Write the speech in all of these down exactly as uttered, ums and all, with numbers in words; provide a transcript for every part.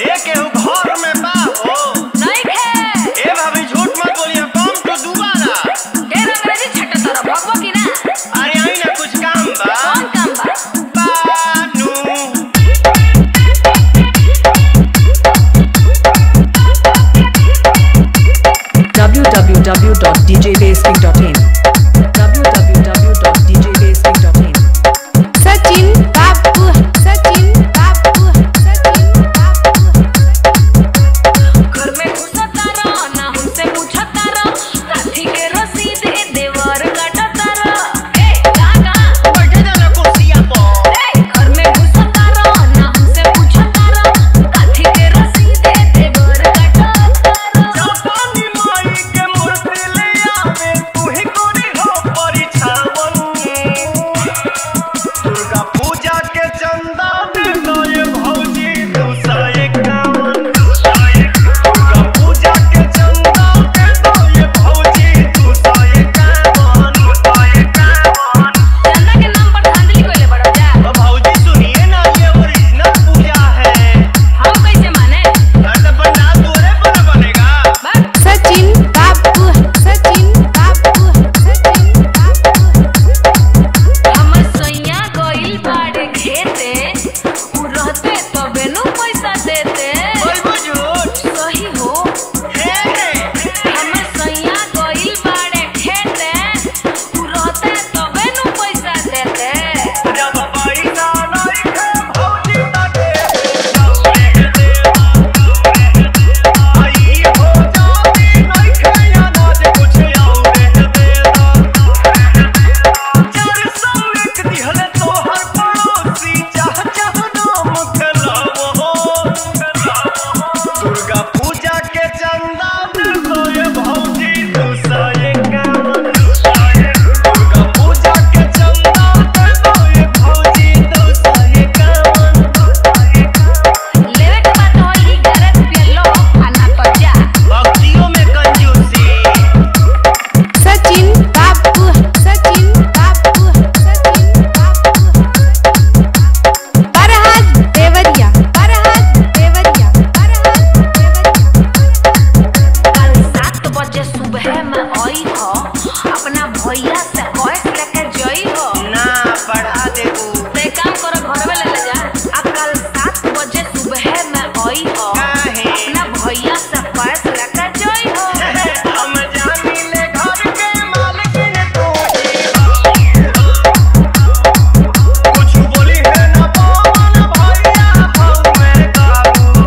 ए केहू घर में बा हो नहीं है। ए भाभी झूठ मत बोलिए, कम तो दोबारा ढेर अंग्रेजी छट्टा तरह भगवा की ना। अरे आई ना कुछ काम बा। कौन काम बा? बानू w w w dot d j basking dot in w w w dot d j basking dot in Sachin Babu Sachin Babu Sachin Babu घर में घुसता रहो ना हमसे पूछता रहो, काठी के रसीद ए देवर काटता रहो। ए कहां कहां बैठे जाना कुर्सिया पर। ए घर में घुसता रहो ना हमसे पूछता रहो, काठी के रसीद ए देवर काटता रहो। जापानी माई के मूर्ति ले आवे तू ही कोरी हो परिछावन। दुर्गा पूजा के चंदा दे दो ये भौजी दो सौ इक्यावन। दुर्गा पूजा के चंदा दे दो ये भौजी दो सौ इक्यावन। चंदा के नाम पर धांधली कोइले बड़ो जा। अब भौजी सुनिए ना, ये ओरिजिनल पूजा है। हम कैसे माने? अरे पंडाल तोरे पर बनेगा। बस Sachin Babu Sachin Babu Sachin Babu हमर सैया गइल बाड़े खेते, उ रहते तबे नु पैसा देते। कोई बुझूट सही हो। है हमर सैया गइल बाड़े खेते, उ रहते तबे नु पैसा देते। जब पैसा नहीं है भौजी ताके गौरे दे आई हो जाती नहीं है अनाज कुछ और दे चार सौ एक दिहले तोहर पड़ोसी चाह चाह नाम खेलावो। दुर्गा पूजा के चंदा दे दो ये भौजी दो सौ इक्यावन। दुर्गा पूजा के चंदा दे दो ये भौजी दो सौ इक्यावन। लेवे के बात हो ई ग्यारह रुपया लो आ ना तो जा। भक्तियों में कंजूसी। Sachin Babu Sachin Babu Sachin Babu Parhad Devariya Parhad Devariya Parhad Devariya कल सात बजे सुबह में आई हो, अपना भैया से कैश लेके जई हो। ना पढ़ा देबू ते काम करो घर में ले ले जा। आ कल सात बजे सुबह में आई हो, काहे? अपना भैया से कैश लेके जई हो। हम जानी ले घर के मालकिन तू कुछ बोली है ना पवन भैया हमें काबू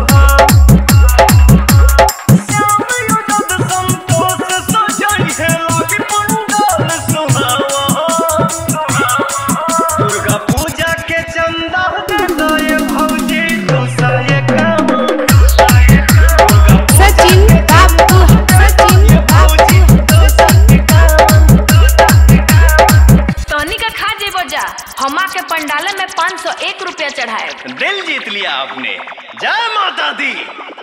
श्याम युद्ध संतोष सजई है लागी पंडाल सुहावा। दुर्गा पूजा के चंदा दे दो ये भौजी दो सौ इक्यावन। दुर्गा Sachin Babu Sachin भौजी दो सौ इक्यावन। तोहनी का खा जेबो जा। हमा के पंडाले में पाँच सौ एक रुपया चढ़ाए। दिल जीत लिया आपने। जय माता दी।